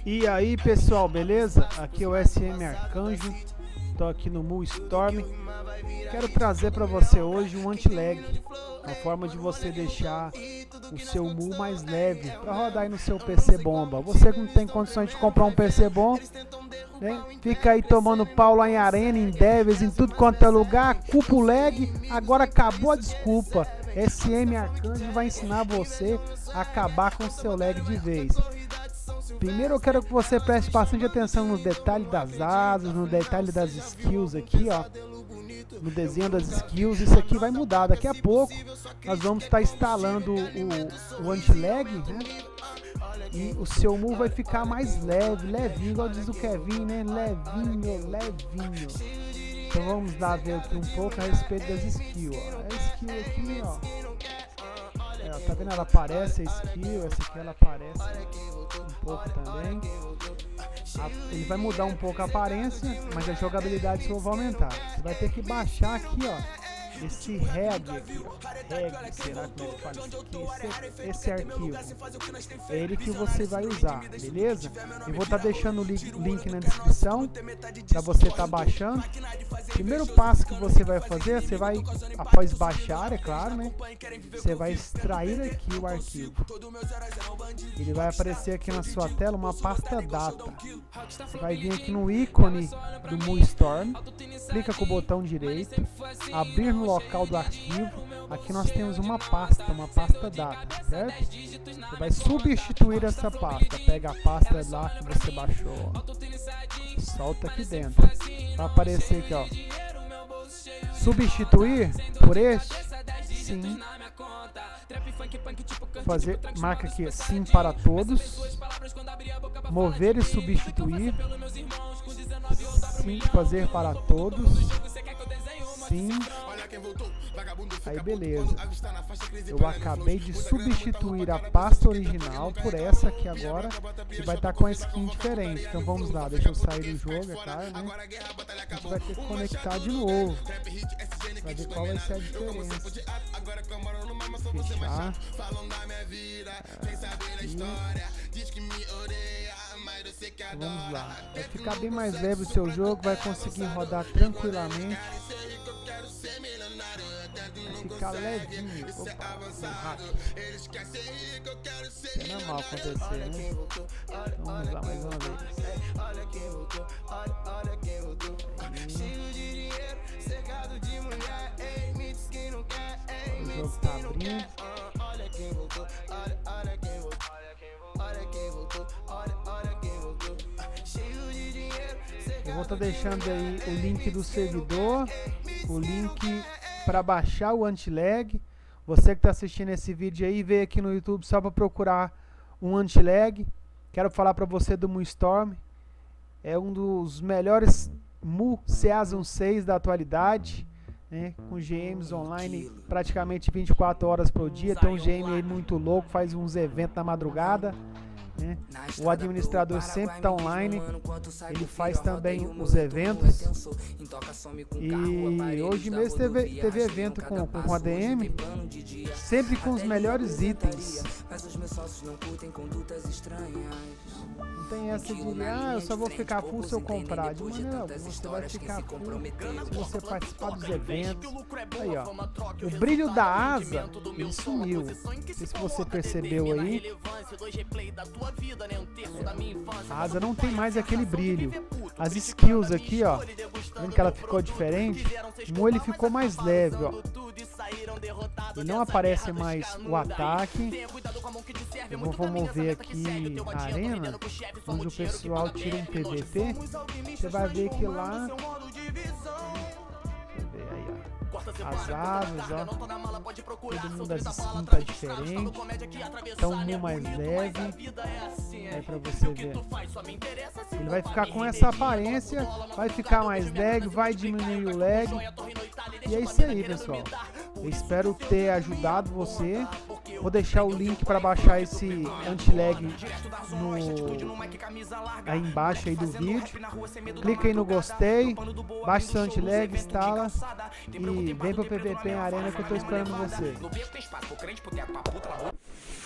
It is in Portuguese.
E aí pessoal, beleza? Aqui é o SM Arcanjo, estou aqui no Mu Storm. Quero trazer para você hoje um anti-lag, uma forma de você deixar o seu Mu mais leve para rodar aí no seu PC bomba. Você que não tem condições de comprar um PC bom, né? Fica aí tomando pau lá em Arena, em Devils, em tudo quanto é lugar, culpa o lag. Agora acabou a desculpa. SM Arcanjo vai ensinar você a acabar com o seu lag de vez. Primeiro eu quero que você preste bastante atenção no detalhe das asas, no detalhe das skills aqui, ó. No desenho das skills, isso aqui vai mudar. Daqui a pouco nós vamos estar instalando o anti-lag, né? E o seu Mu vai ficar mais leve, levinho, igual diz o Kevin, né? Levinho, levinho. Então vamos lá ver aqui um pouco a respeito das skills, ó. A skill aqui, ó. Tá vendo? Ela aparece a skill, essa aqui ela aparece um pouco também. Ele vai mudar um pouco a aparência, mas a jogabilidade sua vai aumentar. Você vai ter que baixar aqui, ó, esse reg aqui, ó. Reg, será como é que fala isso aqui? Esse arquivo. É ele que você vai usar, beleza? Eu vou estar deixando o link na descrição para você estar baixando. Primeiro passo que você vai fazer, você vai, após baixar, é claro, né? Você vai extrair aqui o arquivo. Ele vai aparecer aqui na sua tela uma pasta data. Você vai vir aqui no ícone do Mu Storm, clica com o botão direito, abrir no local do arquivo. Aqui nós temos uma pasta data, certo? Você vai substituir essa pasta, pega a pasta lá que você baixou, ó. Solta aqui dentro. Vai aparecer aqui, ó. Substituir por este, sim. Fazer, marca aqui, sim para todos. Mover e substituir. Sim, fazer para todos. Sim. Aí beleza. Eu acabei de substituir a pasta original por essa aqui agora, que vai estar com a skin diferente. Então vamos lá, deixa eu sair do jogo, é claro, né? A gente vai ter que conectar de novo pra ver qual vai ser a diferença. Fechar. Vamos lá. Vai ficar bem mais leve o seu jogo, vai conseguir rodar tranquilamente. Vai ficar levinho. Opa, um hack. Isso é normal acontecer, né? Então, vamos lá mais uma vez. O jogo tá abrindo. Eu vou estar deixando aí o link do servidor, o link para baixar o anti-lag. Você que está assistindo esse vídeo aí, veio aqui no YouTube só para procurar um anti-lag. Quero falar para você do Mu Storm. É um dos melhores Mu Season 6 da atualidade, né? Com GMs online praticamente 24 horas por dia. Tem um GM aí muito louco, faz uns eventos na madrugada, né? O administrador sempre está online, ele faz também os eventos. E hoje mesmo teve evento com o ADM, sempre com os melhores itens. Não tem essa de, eu só vou ficar full se eu comprar. De maneira alguma, você vai ficar full se você participar dos eventos. Aí, ó, o brilho da asa, ele sumiu. Não sei se você percebeu aí. A asa não tem mais aquele brilho. As skills aqui, ó, vendo que ela ficou diferente? O Mu ele ficou mais leve, ó. E não aparece mais o ataque. Eu vou mover aqui a arena, onde o pessoal tira um PVP. Você vai ver que lá, deixa eu ver aí, ó, as asas, ó, todo mundo das skins tá diferente. Então um Mu mais leve. Aí pra você ver, ele vai ficar com essa aparência, vai ficar mais lag, vai diminuir o lag. E é isso aí, pessoal. Eu espero ter ajudado você. Vou deixar o link para baixar esse anti-lag aí embaixo aí do vídeo. Clica aí no gostei, baixa seu anti-lag, instala e vem pro PVP em Arena que eu tô esperando você.